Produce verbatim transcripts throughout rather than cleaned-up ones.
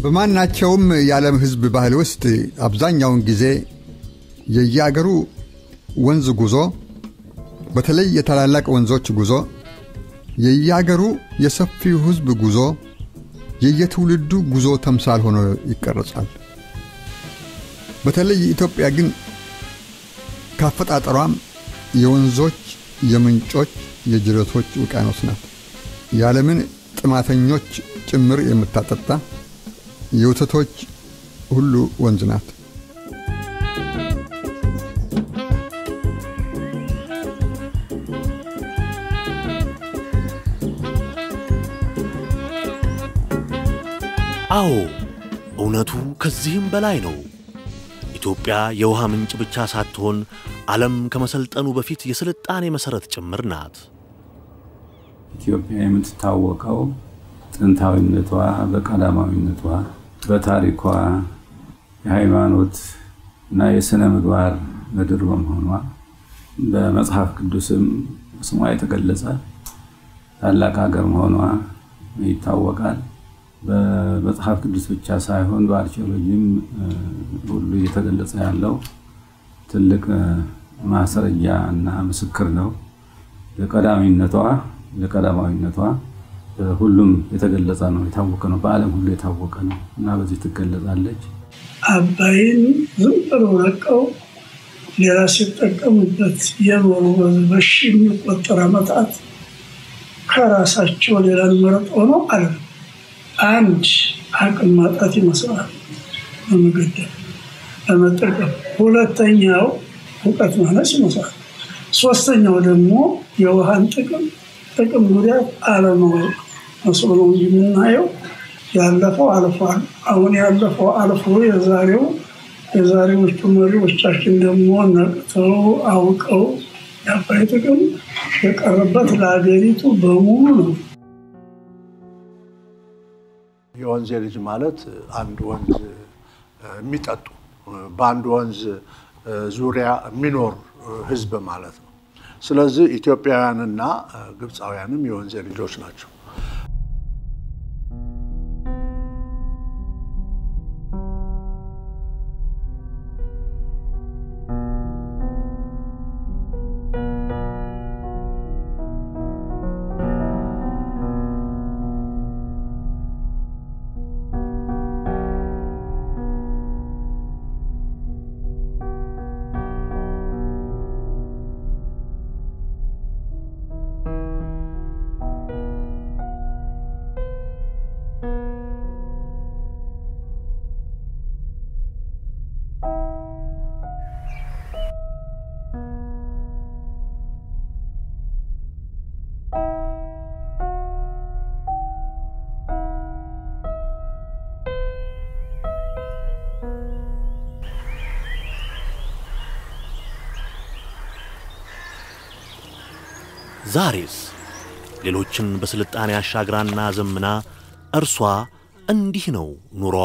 በማናቸውም የዓለም ህዝብ ባህል ውስጥ አብዛኛውን ጊዜ የያገሩ ወንዝ ጉዞ በተለይ የታላላቅ ወንዞች ጉዞ የያገሩ የሰፊው ህዝብ ጉዞ የየትውልዱ ጉዞ ተምሳል ሆኖ ይቀርጻል። በተለይ ኢትዮጵያ ግን ካፈጣጠሯም የወንዞች የምንጮች የጅረቶች ውቅያኖስ ናት። የዓለምን ጥማተኞች ጭምር የምታጠጣ የወተቶች ሁሉ ወንዝ ናት። አዎ እውነቱ ከዚህም በላይ ነው። ኢትዮጵያ የውሃ ምንጭ ብቻ ሳትሆን ዓለም ከመሰልጠኑ በፊት የስልጣኔ መሰረት ጭምር ናት። ኢትዮጵያ የምትታወቀው ጥንታዊነቷ በቀዳማዊነቷ በታሪኳ የሃይማኖት እና የሥነ ምግባር ምድር በመሆኗ በመጽሐፍ ቅዱስም ስሟ የተገለጸ ታላቅ ሀገር መሆኗ ይታወቃል። በመጽሐፍ ቅዱስ ብቻ ሳይሆን በአርኪኦሎጂም ሁሉ የተገለጸ ያለው ትልቅ ማስረጃ እና ምስክር ነው። ለቀዳሚነቷ ለቀዳማዊነቷ ሁሉም የተገለጸ ነው፣ የታወቀ ነው፣ በዓለም ሁሉ የታወቀ ነው እና በዚህ ትገለጻለች። አባይን ዝም ብለው ረቀው ሌላ ሲጠቀሙበት የኖሩ በሺ የሚቆጠር ዓመታት ከራሳቸው ሌላ መረጠው ነው አለ። አንድ አቅም ማጣት ይመስላል ለመገደብ ለመጠቀም። ሁለተኛው እውቀት ማነስ ይመስላል። ሶስተኛው ደግሞ የውሃን ጥቅም ጥቅም ጉዳት አለማወቅ መስሎ ነው የምናየው። ያለፈው አልፏል። አሁን ያለፈው አልፎ የዛሬው የዛሬዎቹ መሪዎቻችን ደግሞ ነቅተው አውቀው የአባይ ጥቅም የቀረበት ለአገሪቱ በሙሉ ነው። የወንዝ ልጅ ማለት አንድ ወንዝ የሚጠጡ በአንድ ወንዝ ዙሪያ የሚኖር ህዝብ ማለት ነው። ስለዚህ ኢትዮጵያውያንና ግብፃውያንም የወንዝ ልጆች ናቸው። ዛሬስ ሌሎችን በስልጣኔ አሻግራና ዘምና እርሷ እንዲህ ነው ኑሮዋ።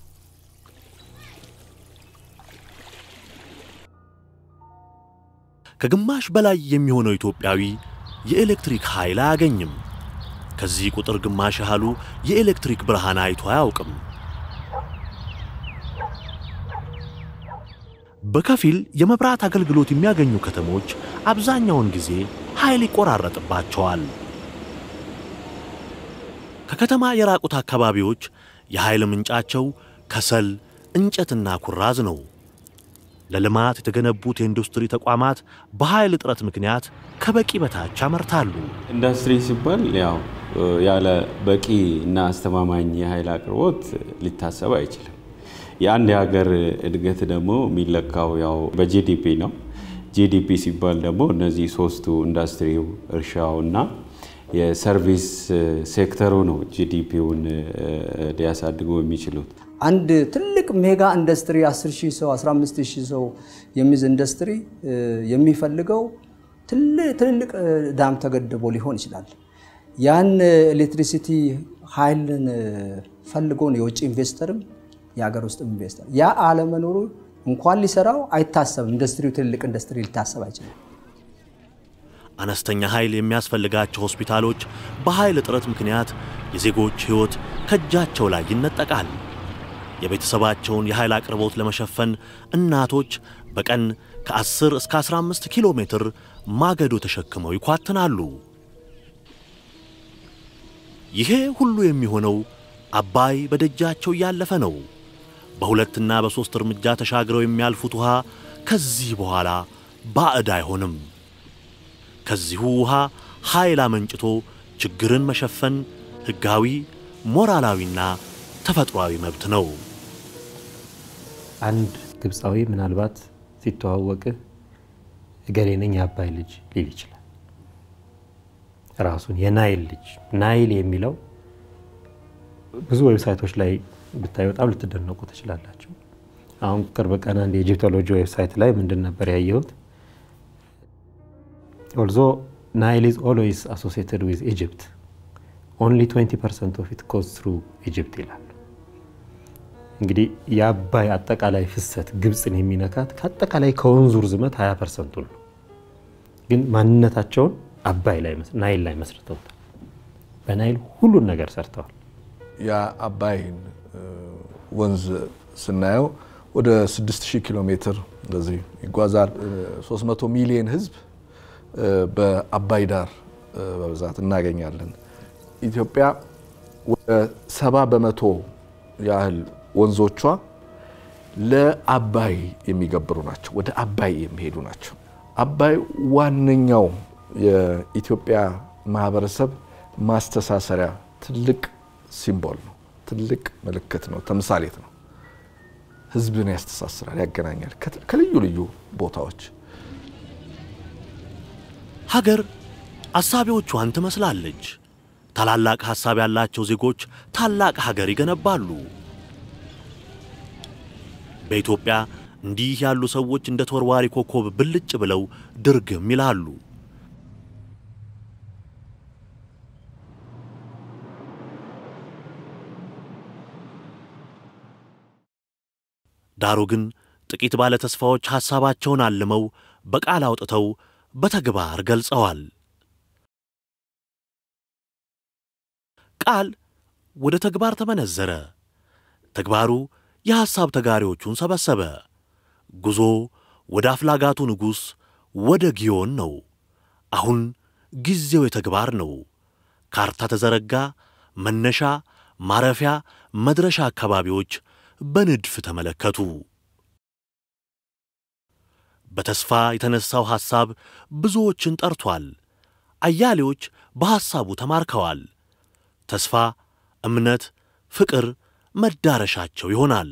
ከግማሽ በላይ የሚሆነው ኢትዮጵያዊ የኤሌክትሪክ ኃይል አያገኝም። ከዚህ ቁጥር ግማሽ ያህሉ የኤሌክትሪክ ብርሃን አይቶ አያውቅም። በከፊል የመብራት አገልግሎት የሚያገኙ ከተሞች አብዛኛውን ጊዜ ኃይል ይቆራረጥባቸዋል። ከከተማ የራቁት አካባቢዎች የኃይል ምንጫቸው ከሰል፣ እንጨትና ኩራዝ ነው። ለልማት የተገነቡት የኢንዱስትሪ ተቋማት በኃይል እጥረት ምክንያት ከበቂ በታች ያመርታሉ። ኢንዱስትሪ ሲባል ያው ያለ በቂ እና አስተማማኝ የኃይል አቅርቦት ሊታሰብ አይችልም። የአንድ ሀገር እድገት ደግሞ የሚለካው ያው በጂዲፒ ነው። ጂዲፒ ሲባል ደግሞ እነዚህ ሶስቱ ኢንዱስትሪው፣ እርሻውና የሰርቪስ ሴክተሩ ነው ጂዲፒውን ሊያሳድጉ የሚችሉት። አንድ ትልቅ ሜጋ ኢንዱስትሪ አስር ሺህ ሰው አስራ አምስት ሺህ ሰው የሚዝ ኢንዱስትሪ የሚፈልገው ትልቅ ዳም ተገድቦ ሊሆን ይችላል። ያን ኤሌክትሪሲቲ ኃይልን ፈልጎ ነው የውጭ ኢንቨስተርም የሀገር ውስጥ ኢንቨስተር ያ አለመኖሩ እንኳን ሊሰራው አይታሰብም። ኢንዱስትሪው ትልቅ ኢንዱስትሪ ሊታሰብ አይችልም። አነስተኛ ኃይል የሚያስፈልጋቸው ሆስፒታሎች በኃይል እጥረት ምክንያት የዜጎች ህይወት ከጃቸው ላይ ይነጠቃል። የቤተሰባቸውን የኃይል አቅርቦት ለመሸፈን እናቶች በቀን ከ10 እስከ 15 ኪሎ ሜትር ማገዶ ተሸክመው ይኳትናሉ። ይሄ ሁሉ የሚሆነው አባይ በደጃቸው ያለፈ ነው። በሁለትና በሶስት እርምጃ ተሻግረው የሚያልፉት ውሃ ከዚህ በኋላ ባዕድ አይሆንም። ከዚሁ ውሃ ኃይል አመንጭቶ ችግርን መሸፈን ሕጋዊ፣ ሞራላዊና ተፈጥሯዊ መብት ነው። አንድ ግብፃዊ ምናልባት ሲተዋወቅ እገሌ ነኝ የአባይ ልጅ ሊል ይችላል። ራሱን የናይል ልጅ ናይል የሚለው ብዙ ዌብሳይቶች ላይ ብታይ በጣም ልትደነቁ ትችላላችሁ። አሁን ቅርብ ቀን አንድ የኢጂፕቶሎጂ ዌብሳይት ላይ ምንድን ነበር ያየሁት? although Nile is always associated with Egypt, only twenty percent of it goes through Egypt ይላል። እንግዲህ የአባይ አጠቃላይ ፍሰት ግብፅን የሚነካት ከአጠቃላይ ከወንዙ ርዝመት ሃያ ፐርሰንት ነው። ግን ማንነታቸውን አባይ ላይ ናይል ላይ መስርተውታል። በናይል ሁሉን ነገር ሰርተዋል። ያ አባይን ወንዝ ስናየው ወደ ስድስት ሺህ ኪሎ ሜትር እንደዚህ ይጓዛል። ሶስት መቶ ሚሊዮን ህዝብ በአባይ ዳር በብዛት እናገኛለን። ኢትዮጵያ ወደ ሰባ በመቶ ያህል ወንዞቿ ለአባይ የሚገብሩ ናቸው፣ ወደ አባይ የሚሄዱ ናቸው። አባይ ዋነኛው የኢትዮጵያ ማህበረሰብ ማስተሳሰሪያ ትልቅ ሲምቦል ነው፣ ትልቅ ምልክት ነው፣ ተምሳሌት ነው። ህዝብን ያስተሳስራል፣ ያገናኛል ከልዩ ልዩ ቦታዎች። ሀገር አሳቢዎቿን ትመስላለች። ታላላቅ ሐሳብ ያላቸው ዜጎች ታላቅ ሀገር ይገነባሉ። በኢትዮጵያ እንዲህ ያሉ ሰዎች እንደ ተወርዋሪ ኮከብ ብልጭ ብለው ድርግም ይላሉ። ዳሩ ግን ጥቂት ባለ ተስፋዎች ሐሳባቸውን አልመው በቃል አውጥተው በተግባር ገልጸዋል። ቃል ወደ ተግባር ተመነዘረ። ተግባሩ የሐሳብ ተጋሪዎቹን ሰበሰበ። ጉዞ ወደ አፍላጋቱ ንጉሥ ወደ ጊዮን ነው። አሁን ጊዜው የተግባር ነው። ካርታ ተዘረጋ። መነሻ፣ ማረፊያ፣ መድረሻ አካባቢዎች በንድፍ ተመለከቱ። በተስፋ የተነሳው ሐሳብ ብዙዎችን ጠርቷል። አያሌዎች በሐሳቡ ተማርከዋል። ተስፋ፣ እምነት፣ ፍቅር መዳረሻቸው ይሆናል።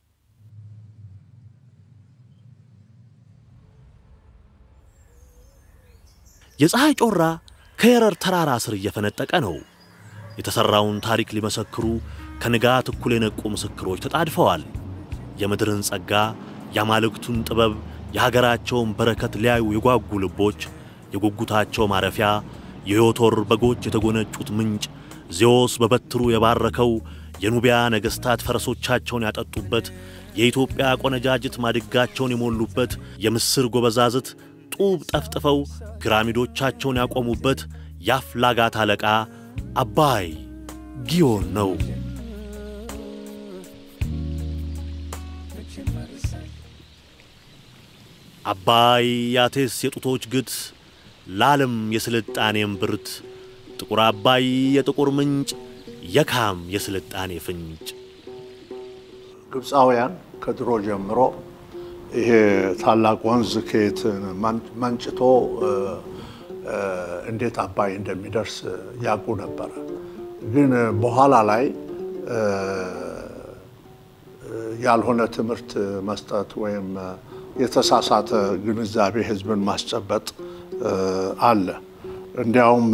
የፀሐይ ጮራ ከየረር ተራራ ስር እየፈነጠቀ ነው። የተሰራውን ታሪክ ሊመሰክሩ ከንጋት እኩል የነቁ ምስክሮች ተጣድፈዋል። የምድርን ጸጋ፣ የአማልክቱን ጥበብ፣ የሀገራቸውን በረከት ሊያዩ የጓጉ ልቦች የጉጉታቸው ማረፊያ፣ የዮቶር በጎች የተጎነጩት ምንጭ፣ ዜዎስ በበትሩ የባረከው፣ የኑቢያ ነገሥታት ፈረሶቻቸውን ያጠጡበት፣ የኢትዮጵያ ቆነጃጅት ማድጋቸውን የሞሉበት፣ የምስር ጎበዛዝት ጡብ ጠፍጥፈው ፒራሚዶቻቸውን ያቆሙበት የአፍላጋት አለቃ አባይ ጊዮን ነው። አባይ ያቴስ የጡቶች ግት፣ ለዓለም የስልጣኔም ብርት፣ ጥቁር አባይ የጥቁር ምንጭ፣ የካም የስልጣኔ ፍንጭ። ግብፃውያን ከድሮ ጀምሮ ይሄ ታላቅ ወንዝ ከየት መንጭቶ እንዴት አባይ እንደሚደርስ ያውቁ ነበር። ግን በኋላ ላይ ያልሆነ ትምህርት መስጠት ወይም የተሳሳተ ግንዛቤ ህዝብን ማስጨበጥ አለ። እንዲያውም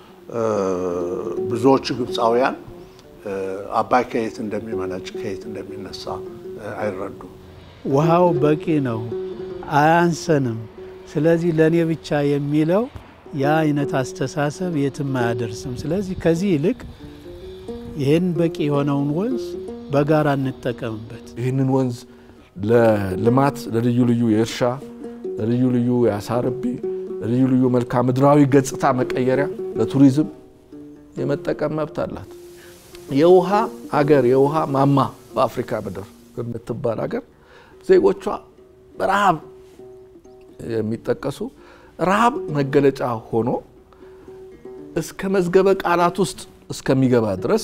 ብዙዎች ግብፃውያን አባይ ከየት እንደሚመነጭ ከየት እንደሚነሳ አይረዱም። ውሃው በቂ ነው፣ አያንሰንም፣ ስለዚህ ለኔ ብቻ የሚለው ያ አይነት አስተሳሰብ የትም አያደርስም። ስለዚህ ከዚህ ይልቅ ይሄን በቂ የሆነውን ወንዝ በጋራ እንጠቀምበት። ይህንን ወንዝ ለልማት፣ ለልዩ ልዩ የእርሻ፣ ለልዩ ልዩ የአሳርቢ፣ ለልዩ ልዩ መልክዓ ምድራዊ ገጽታ መቀየሪያ፣ ለቱሪዝም የመጠቀም መብት አላት። የውሃ አገር፣ የውሃ ማማ በአፍሪካ ምድር በምትባል ሀገር ዜጎቿ በረሃብ የሚጠቀሱ ረሃብ መገለጫ ሆኖ እስከ መዝገበ ቃላት ውስጥ እስከሚገባ ድረስ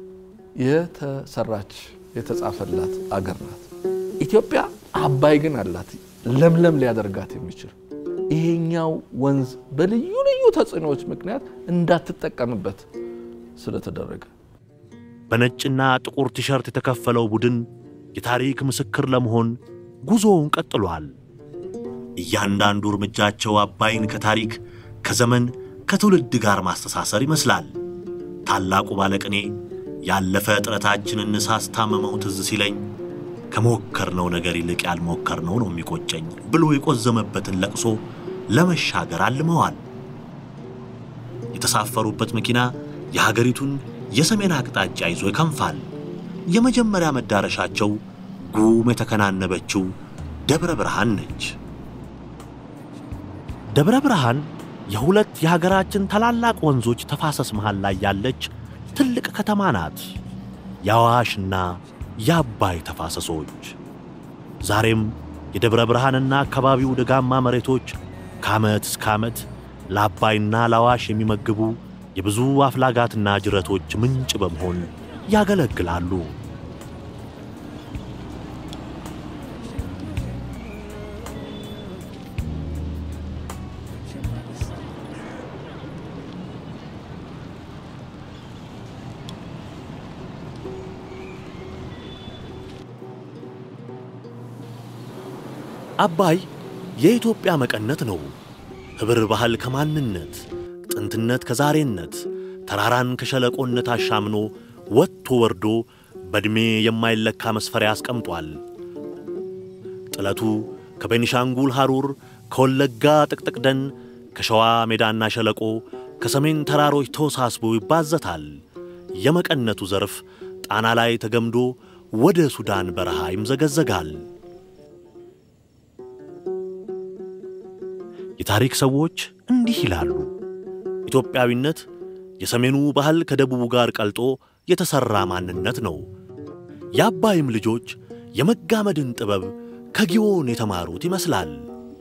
የተሰራች የተጻፈላት አገር ናት። ኢትዮጵያ አባይ ግን አላት ለምለም ሊያደርጋት የሚችል ይሄኛው ወንዝ በልዩ ልዩ ተጽዕኖዎች ምክንያት እንዳትጠቀምበት ስለተደረገ በነጭና ጥቁር ቲሸርት የተከፈለው ቡድን የታሪክ ምስክር ለመሆን ጉዞውን ቀጥሏል። እያንዳንዱ እርምጃቸው አባይን ከታሪክ ከዘመን ከትውልድ ጋር ማስተሳሰር ይመስላል። ታላቁ ባለቅኔ ያለፈ ጥረታችንን ሳስታመመው ትዝ ሲለኝ ከሞከርነው ነገር ይልቅ ያልሞከርነው ነው የሚቆጨኝ ብሎ የቆዘመበትን ለቅሶ ለመሻገር አልመዋል። የተሳፈሩበት መኪና የሀገሪቱን የሰሜን አቅጣጫ ይዞ ይከንፋል። የመጀመሪያ መዳረሻቸው ጉም የተከናነበችው ደብረ ብርሃን ነች። ደብረ ብርሃን የሁለት የሀገራችን ታላላቅ ወንዞች ተፋሰስ መሃል ላይ ያለች ትልቅ ከተማ ናት። የአዋሽና የአባይ ተፋሰሶች ዛሬም የደብረ ብርሃንና አካባቢው ደጋማ መሬቶች ከዓመት እስከ ዓመት ለአባይና ለአዋሽ የሚመግቡ የብዙ አፍላጋትና ጅረቶች ምንጭ በመሆን ያገለግላሉ። አባይ የኢትዮጵያ መቀነት ነው። ህብር ባህል ከማንነት ጥንትነት ከዛሬነት ተራራን ከሸለቆነት አሻምኖ ወጥቶ ወርዶ በእድሜ የማይለካ መስፈሪያ አስቀምጧል። ጥለቱ ከቤኒሻንጉል ሐሩር ከወለጋ ጥቅጥቅ ደን ከሸዋ ሜዳና ሸለቆ ከሰሜን ተራሮች ተወሳስቦ ይባዘታል። የመቀነቱ ዘርፍ ጣና ላይ ተገምዶ ወደ ሱዳን በረሃ ይምዘገዘጋል። የታሪክ ሰዎች እንዲህ ይላሉ። ኢትዮጵያዊነት የሰሜኑ ባህል ከደቡቡ ጋር ቀልጦ የተሰራ ማንነት ነው። የአባይም ልጆች የመጋመድን ጥበብ ከጊዮን የተማሩት ይመስላል።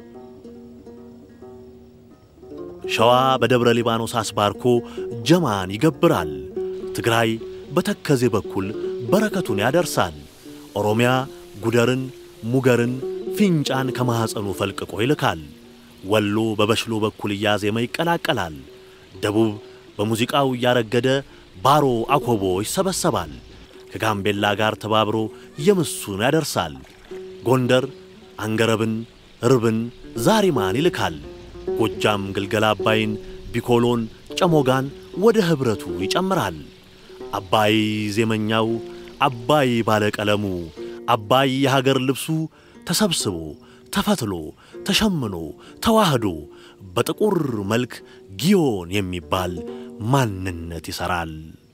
ሸዋ በደብረ ሊባኖስ አስባርኮ ጀማን ይገብራል። ትግራይ በተከዜ በኩል በረከቱን ያደርሳል። ኦሮሚያ ጉደርን፣ ሙገርን፣ ፊንጫን ከማህፀኑ ፈልቅቆ ይልካል። ወሎ በበሽሎ በኩል ያዜመ ይቀላቀላል። ደቡብ በሙዚቃው ያረገደ ባሮ አኮቦ ይሰበሰባል። ከጋምቤላ ጋር ተባብሮ የምሱን ያደርሳል። ጎንደር አንገረብን፣ ርብን፣ ዛሪማን ይልካል። ጎጃም ግልገላ አባይን፣ ቢኮሎን፣ ጨሞጋን ወደ ህብረቱ ይጨምራል። አባይ ዜመኛው፣ አባይ ባለቀለሙ፣ አባይ የሀገር ልብሱ ተሰብስቦ ተፈትሎ ተሸምኖ ተዋህዶ በጥቁር መልክ ጊዮን የሚባል ማንነት ይሰራል።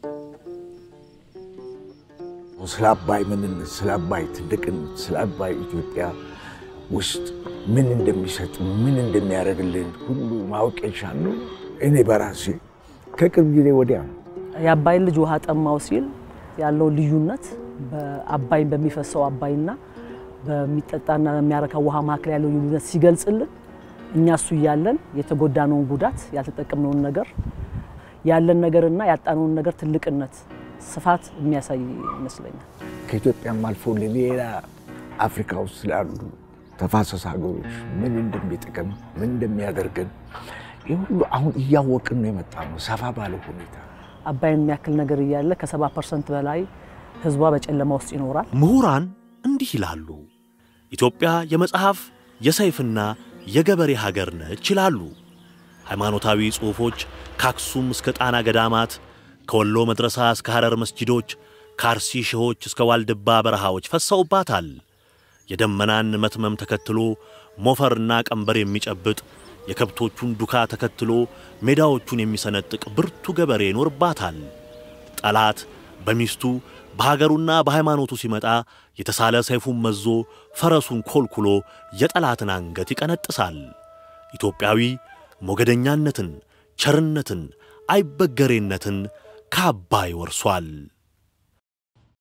ስለ አባይ ምንነት፣ ስለ አባይ ትልቅነት፣ ስለ አባይ ኢትዮጵያ ውስጥ ምን እንደሚሰጥ ምን እንደሚያደርግልን ሁሉ ማወቅ የቻልነው እኔ በራሴ ከቅርብ ጊዜ ወዲያ ነው። የአባይ ልጅ ውሃ ጠማው ሲል ያለው ልዩነት በአባይ በሚፈሰው አባይና በሚጠጣና የሚያረካው ውሃ ማከለ ያለው ልዩነት ሲገልጽልን እኛሱ ያለን የተጎዳነውን ጉዳት ያልተጠቀምነውን ነገር ያለን ነገርና ያጣነውን ነገር ትልቅነት ስፋት የሚያሳይ ይመስለኛል። ከኢትዮጵያም አልፎ ለሌላ አፍሪካ ውስጥ ስላሉ ተፋሰስ ሀገሮች ምን እንደሚጠቅም ምን እንደሚያደርገን ይሁሉ አሁን እያወቅን ነው የመጣነው ሰፋ ባለ ሁኔታ። አባይን የሚያክል ነገር ይያለ ከሰባ ፐርሰንት በላይ ህዝቧ በጨለማ ውስጥ ይኖራል። ምሁራን እንዲህ ይላሉ። ኢትዮጵያ የመጽሐፍ የሰይፍና የገበሬ ሀገር ነች ይላሉ። ሃይማኖታዊ ጽሑፎች ከአክሱም እስከ ጣና ገዳማት፣ ከወሎ መድረሳ እስከ ሐረር መስጂዶች፣ ከአርሲ ሸሆች እስከ ዋልድባ በረሃዎች ፈሰውባታል። የደመናን መትመም ተከትሎ ሞፈርና ቀንበር የሚጨብጥ የከብቶቹን ዱካ ተከትሎ ሜዳዎቹን የሚሰነጥቅ ብርቱ ገበሬ ይኖርባታል። ጠላት በሚስቱ በሀገሩና በሃይማኖቱ ሲመጣ የተሳለ ሰይፉን መዞ ፈረሱን ኮልኩሎ የጠላትን አንገት ይቀነጥሳል። ኢትዮጵያዊ ሞገደኛነትን፣ ቸርነትን፣ አይበገሬነትን ከአባይ ወርሷል።